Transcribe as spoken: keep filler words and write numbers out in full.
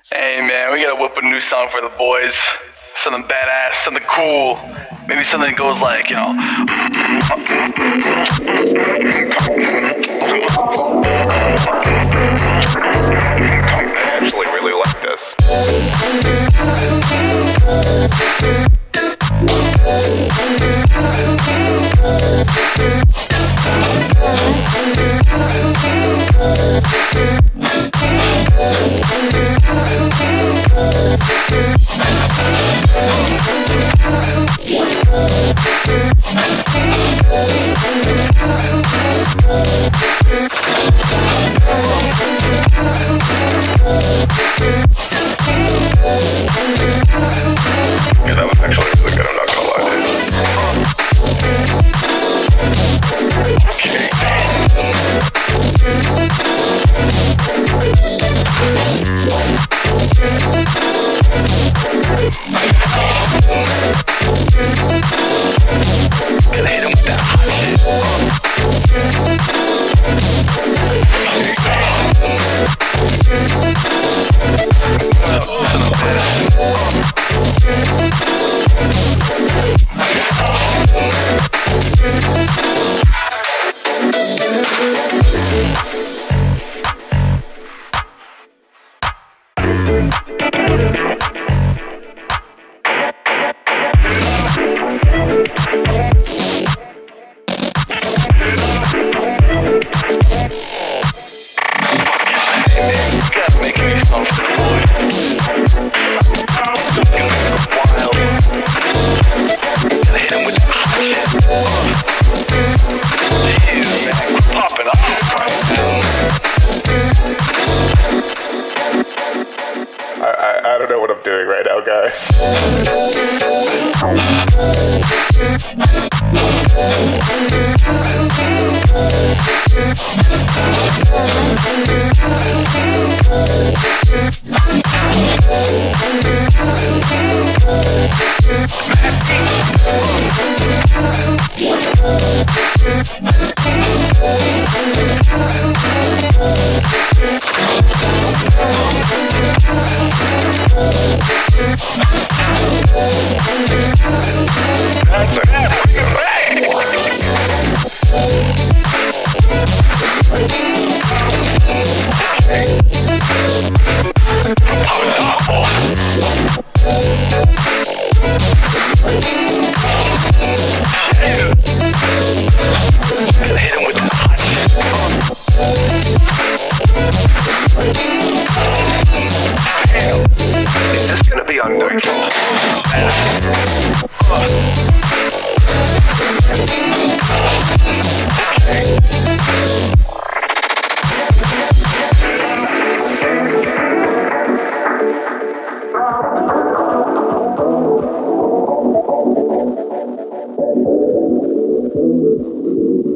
Hey man, we gotta whip a new song for the boys. Something badass, something cool. Maybe something that goes like, you know. I actually really like this. Yeah, that was actually really good, I'm not gonna lie, Gonna hit him with that hot I don't know what I'm doing right now, guys. Thank you.